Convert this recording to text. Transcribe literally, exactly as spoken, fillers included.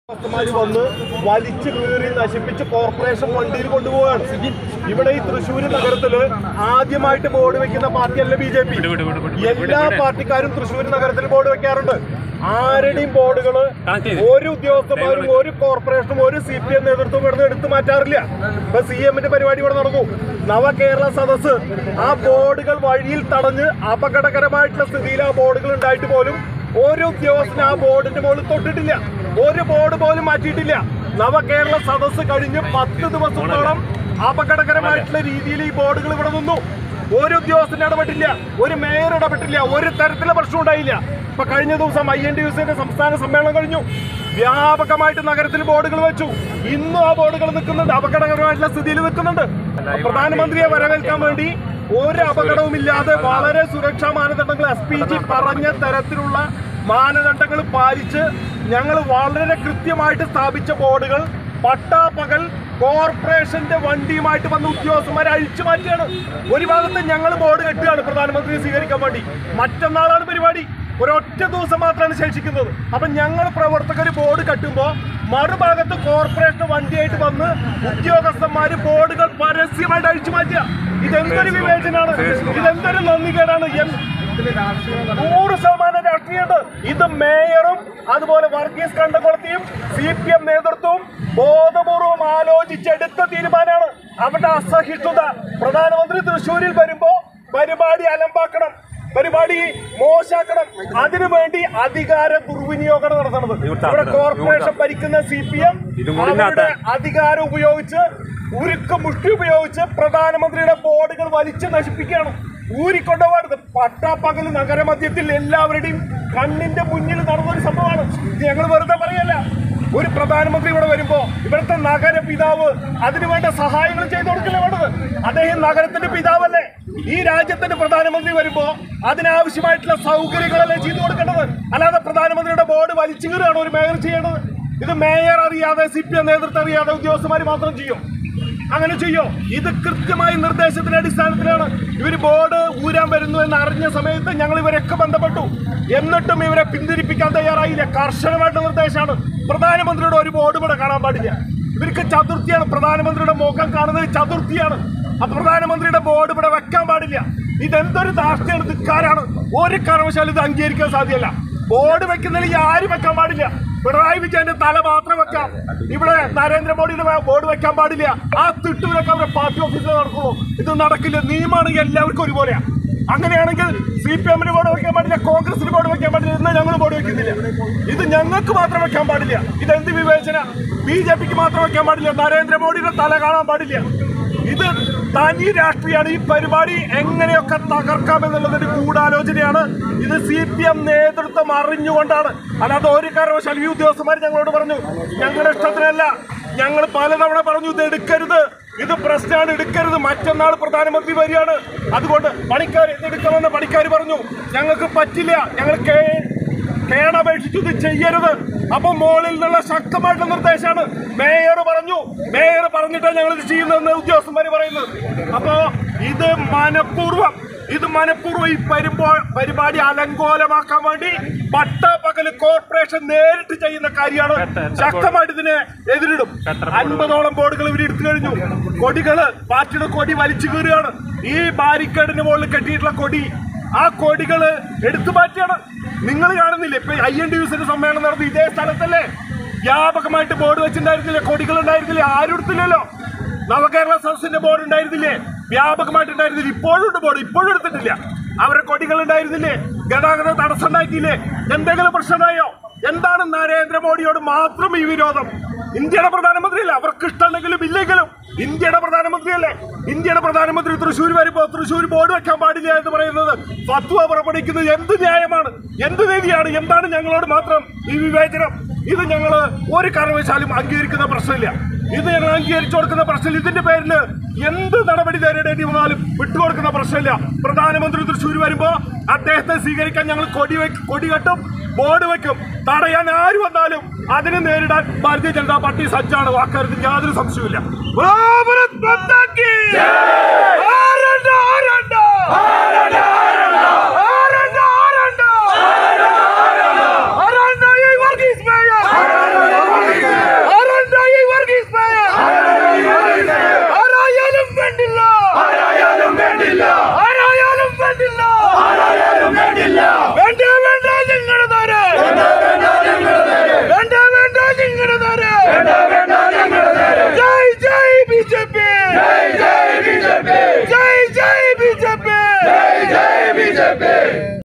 വന്ന് വലിച്ചു കീറി നശിപ്പിച്ച് കോർപ്പറേഷൻ വണ്ടിയിൽ കൊണ്ടുപോവുകയാണ്. ഇവിടെ ഈ തൃശ്ശൂർ നഗരത്തില് ആദ്യമായിട്ട് ബോർഡ് വെക്കുന്ന പാർട്ടിയല്ല ബി ജെ പി. എല്ലാ പാർട്ടിക്കാരും തൃശ്ശൂർ നഗരത്തിൽ ബോർഡ് വെക്കാറുണ്ട്. ആരുടെയും ബോർഡുകള് ഒരു ഉദ്യോഗസ്ഥന്മാരും ഒരു കോർപ്പറേഷനും ഒരു സി പി എം നേതൃത്വം ഇവിടുന്ന് എടുത്തു മാറ്റാറില്ല. ഇപ്പൊ സി എമ്മിന്റെ പരിപാടി ഇവിടെ നടന്നു. നവകേരള സദസ് ആ ബോർഡുകൾ വഴിയിൽ തടഞ്ഞ് അപകടകരമായിട്ടുള്ള സ്ഥിതിയിൽ ആ ബോർഡുകൾ ഉണ്ടായിട്ട് പോലും ഒരു ഉദ്യോഗസ്ഥന് ആ ബോർഡിന്റെ മുകളിൽ തൊട്ടിട്ടില്ല. ഒരു ബോർഡ് പോലും മാറ്റിയിട്ടില്ല. നവകേരള സദസ് കഴിഞ്ഞ് പത്ത് ദിവസത്തോളം അപകടകരമായിട്ടുള്ള രീതിയിൽ ഈ ബോർഡുകൾ ഇവിടെ നിന്നു. ഒരു ഉദ്യോഗസ്ഥന് ഇടപെട്ടില്ല, ഒരു മേയർ ഇടപെട്ടില്ല, ഒരു തരത്തിലുള്ള പ്രശ്നം ഉണ്ടായില്ല. ഇപ്പൊ കഴിഞ്ഞ ദിവസം ഐ എൻ ഡി യുസിന്റെ സംസ്ഥാന സമ്മേളനം കഴിഞ്ഞു. വ്യാപകമായിട്ട് നഗരത്തിൽ ബോർഡുകൾ വെച്ചു. ഇന്നും ആ ബോർഡുകൾ നിൽക്കുന്നുണ്ട്, അപകടകരമായിട്ടുള്ള സ്ഥിതിയിൽ നിൽക്കുന്നുണ്ട്. പ്രധാനമന്ത്രിയെ വരവേൽക്കാൻ വേണ്ടി ഒരു അപകടവുമില്ലാതെ വളരെ സുരക്ഷാ മാനദണ്ഡങ്ങൾ എസ് പി ജി പറഞ്ഞ തരത്തിലുള്ള മാനദണ്ഡങ്ങൾ പാലിച്ച് ഞങ്ങൾ വളരെ കൃത്യമായിട്ട് സ്ഥാപിച്ച ബോർഡുകൾ പട്ടാപ്പകൽ കോർപ്പറേഷന്റെ വണ്ടിയുമായിട്ട് വന്ന ഉദ്യോഗസ്ഥന്മാരെ അഴിച്ചു മാറ്റിയാണ്. ഒരു ഭാഗത്ത് ഞങ്ങൾ ബോർഡ് കെട്ടുകയാണ് പ്രധാനമന്ത്രിയെ സ്വീകരിക്കാൻ വേണ്ടി. മറ്റന്നാളാണ് പരിപാടി. ഒരൊറ്റ ദിവസം മാത്രമാണ് ശേഷിക്കുന്നത്. അപ്പൊ ഞങ്ങൾ പ്രവർത്തകർ ബോർഡ് കെട്ടുമ്പോൾ മറുഭാഗത്ത് കോർപ്പറേഷൻ വണ്ടിയായിട്ട് വന്ന് ഉദ്യോഗസ്ഥന്മാര് ബോർഡുകൾ പരസ്യമായിട്ട് അഴിച്ചു മാറ്റുക. ഇതെന്തൊരു വിവേചനാണ്, ഇതെന്തൊരു നന്ദികേടാണ്. നൂറ് ശതമാനം രാഷ്ട്രീയമുണ്ട്. ഇത് മേയറും അതുപോലെ വർഗീസ് കണ്ടകുളത്തിയും സി പി എം നേതൃത്വവും ബോധപൂർവം ആലോചിച്ചെടുത്ത തീരുമാനമാണ്. അവരുടെ അസഹിഷ്ണുത പ്രധാനമന്ത്രി തൃശ്ശൂരിൽ വരുമ്പോ പരിപാടി അലമ്പാക്കണം, പരിപാടി മോശാക്കണം, അതിനുവേണ്ടി അധികാര ദുർവിനിയോഗം നടത്തുന്നത്. ഇവിടെ കോർപ്പറേഷൻ ഭരിക്കുന്ന സി പി എം അവരുടെ അധികാരം ഉപയോഗിച്ച് ഉരുക്ക് മുഷ്ടി ഉപയോഗിച്ച് പ്രധാനമന്ത്രിയുടെ ബോർഡുകൾ വലിച്ചു നശിപ്പിക്കുകയാണ്. ഊരിക്കൊണ്ടുപോകരുത്. പട്ടാപ്പകൽ നഗരമധ്യത്തിൽ എല്ലാവരുടെയും കണ്ണിന്റെ മുന്നിൽ നടന്നൊരു സംഭവമാണ്. ഇത് ഞങ്ങൾ വെറുതെ പറയല്ല. ഒരു പ്രധാനമന്ത്രി ഇവിടെ വരുമ്പോ ഇവിടുത്തെ നഗര പിതാവ് അതിനുവേണ്ട സഹായങ്ങൾ ചെയ്തു കൊടുക്കില്ല വേണ്ടത്. അദ്ദേഹം നഗരത്തിന്റെ പിതാവല്ലേ. ഈ രാജ്യത്തിന്റെ പ്രധാനമന്ത്രി വരുമ്പോ അതിനാവശ്യമായിട്ടുള്ള സൗകര്യങ്ങളല്ലേ ചെയ്തു കൊടുക്കേണ്ടത്. അല്ലാതെ പ്രധാനമന്ത്രിയുടെ ബോർഡ് വലിച്ചു കീറുകയാണ് ഒരു മേയർ ചെയ്യേണ്ടത്. ഇത് മേയർ അറിയാതെ സി പി എം നേതൃത്വം അറിയാതെ ഉദ്യോഗസ്ഥന്മാർ മാത്രം ചെയ്യും. അങ്ങനെ ചെയ്യോ? ഇത് കൃത്യമായി നിർദ്ദേശത്തിന്റെ അടിസ്ഥാനത്തിലാണ്. ഇവർ ബോർഡ് ഊരാൻ വരുന്നു എന്ന് അറിഞ്ഞ സമയത്ത് ഞങ്ങൾ ഇവരൊക്കെ ബന്ധപ്പെട്ടു. എന്നിട്ടും ഇവരെ പിന്തിരിപ്പിക്കാൻ തയ്യാറായില്ല. കർശനമായിട്ട് നിർദ്ദേശമാണ്. പ്രധാനമന്ത്രിയുടെ ഒരു ബോർഡ് ഇവിടെ കാണാൻ പാടില്ല. ഇവർക്ക് ചതുർത്ഥിയാണ്. പ്രധാനമന്ത്രിയുടെ മുഖം കാണുന്നത് ചതുർത്ഥിയാണ്. ആ പ്രധാനമന്ത്രിയുടെ ബോർഡ് ഇവിടെ വെക്കാൻ പാടില്ല. ഇതെന്തൊരു ധാർഷ്ട്യമാണ്, ധിക്കാരാണ്. ഒരു കാരണവശാലും ഇത് അംഗീകരിക്കാൻ സാധ്യമല്ല. ബോർഡ് വെക്കുന്നതിൽ ആരും വെക്കാൻ പാടില്ല. പിണറായി വിജയന്റെ തല മാത്രം വെക്കാം. ഇവിടെ നരേന്ദ്രമോദിയുടെ ബോർഡ് വെക്കാൻ പാടില്ല. ആ തിട്ടൂരൊക്കെ അവരുടെ പാർട്ടി ഓഫീസിൽ നടക്കുള്ളൂ. ഇത് നടക്കില്ല. നിയമമാണെങ്കിൽ എല്ലാവർക്കും ഒരുപോലെയാണ്. അങ്ങനെയാണെങ്കിൽ സി പി എമ്മിന് ബോർഡ് വെക്കാൻ പാടില്ല, കോൺഗ്രസിന് ബോർഡ് വെക്കാൻ പാടില്ല. എന്നാൽ ഞങ്ങൾ ബോർഡ് വെക്കുന്നില്ല. ഇത് ഞങ്ങൾക്ക് മാത്രം വെക്കാൻ പാടില്ല. ഇതെന്ത് വിവേചന? ബി ജെ പിക്ക് മാത്രം വെക്കാൻ പാടില്ല, നരേന്ദ്രമോദിയുടെ തല കാണാൻ പാടില്ല. ഇത് തനി രാഷ്ട്രീയമാണ്. ഈ പരിപാടി എങ്ങനെയൊക്കെ തകർക്കാമെന്നുള്ളതൊരു ഗൂഢാലോചനയാണ്. ഇത് സി പി എം നേതൃത്വം അറിഞ്ഞുകൊണ്ടാണ്. അല്ലാതെ ഒരു കാരണവശാലും ഈ ഉദ്യോഗസ്ഥന്മാർ ഞങ്ങളോട് പറഞ്ഞു ഞങ്ങളുടെ ഇഷ്ടത്തിനല്ല. ഞങ്ങൾ പലതവണ പറഞ്ഞു ഇത് എടുക്കരുത്, ഇത് പ്രശ്നമാണ്, എടുക്കരുത്. മറ്റന്നാൾ പ്രധാനമന്ത്രി വരികയാണ്, അതുകൊണ്ട് പണിക്കാർ ഇത് എടുക്കാമെന്ന് പണിക്കാർ പറഞ്ഞു. ഞങ്ങൾക്ക് പറ്റില്ല, ഞങ്ങൾ കേണപേക്ഷിച്ചു ഇത് ചെയ്യരുത്. അപ്പൊ മോളിൽ നിന്നുള്ള ശക്തമായിട്ടുള്ള നിർദ്ദേശമാണ്. മേയർ പറഞ്ഞു, മേയർ പറഞ്ഞിട്ടാണ് ഞങ്ങൾ ഇത് ചെയ്യുന്നതെന്ന് ഉദ്യോഗസ്ഥന്മാർ പറയുന്നത്. അപ്പോ ഇത് മനഃപൂർവ്വം ഇത് മനഃപൂർവ്വം ഈ പരിപാടി അലങ്കോലമാക്കാൻ വേണ്ടി പട്ടാപ്പകല് കോർപ്പറേഷൻ നേരിട്ട് ചെയ്യുന്ന കാര്യമാണ്. ശക്തമായിട്ട് ഇതിനെ എതിരിടും. അൻപതോളം ബോർഡുകൾ ഇവർ എടുത്തു കഴിഞ്ഞു. കൊടികള് പാർട്ടിയുടെ കൊടി വലിച്ചു കീറുകയാണ്. ഈ ബാരിക്കേഡിന് മുകളിൽ കെട്ടിയിട്ടുള്ള കൊടി, ആ കൊടികള് എടുത്തു മാറ്റിയാണ്. നിങ്ങൾ കാണുന്നില്ലേ? ഇപ്പൊ ഐ എൻ ഡി യുസിന്റെ സമ്മേളനം നടന്നു ഇതേ സ്ഥലത്തല്ലേ? വ്യാപകമായിട്ട് ബോർഡ് വെച്ചിട്ടുണ്ടായിരുന്നില്ലേ? കൊടികൾ ഉണ്ടായിരുന്നില്ലേ? ആരും എടുത്തില്ലല്ലോ. നവകേരള സദസ്സിന്റെ ബോർഡ് ഉണ്ടായിരുന്നില്ലേ? വ്യാപകമായിട്ടുണ്ടായിരുന്നില്ല. ഇപ്പോഴും ഉണ്ട് ബോർഡ്, ഇപ്പോഴും എടുത്തിട്ടില്ല. അവരുടെ കൊടികൾ ഉണ്ടായിരുന്നില്ലേ? ഗതാഗത തടസ്സം ഉണ്ടാക്കിയില്ലേ? എന്തെങ്കിലും പ്രശ്നമായോ? എന്താണ് നരേന്ദ്രമോദിയോട് മാത്രം ഈ വിരോധം? ഇന്ത്യയുടെ പ്രധാനമന്ത്രിയല്ല, അവർക്ക് ഇഷ്ടമുണ്ടെങ്കിലും ഇല്ലെങ്കിലും ഇന്ത്യയുടെ പ്രധാനമന്ത്രിയല്ലേ. ഇന്ത്യയുടെ പ്രധാനമന്ത്രി തൃശ്ശൂർ വരുമ്പോ തൃശ്ശൂർ ബോർഡ് വെക്കാൻ പാടില്ല എന്ന് പറയുന്നത് ഫത്വ പുറപ്പെടുവിക്കുന്നത് എന്ത് ന്യായമാണ്, എന്ത് നീതിയാണ്? എന്താണ് ഞങ്ങളോട് മാത്രം ഈ വിവേചനം? ഇത് ഞങ്ങൾ ഒരു കാരണവശാലും അംഗീകരിക്കുന്ന പ്രശ്നമില്ല. ഇത് ഞങ്ങൾ അംഗീകരിച്ചു കൊടുക്കുന്ന പ്രശ്നമില്ല. ഇതിന്റെ പേരിൽ എന്ത് നടപടി നേരിടേണ്ടി വന്നാലും വിട്ടുകൊടുക്കുന്ന പ്രശ്നമില്ല. പ്രധാനമന്ത്രി തൃശ്ശൂർ വരുമ്പോ അദ്ദേഹത്തെ സ്വീകരിക്കാൻ ഞങ്ങൾ കൊടി വെക്കും, കൊടി കെട്ടും, ബോർഡ് വെക്കും. തടയാൻ ആര് വന്നാലും അതിനെ നേരിടാൻ ഭാരതീയ ജനതാ പാർട്ടി സജ്ജാണ്. വാക്കാര്യത്തിൽ യാതൊരു സംശയവുമില്ല. J P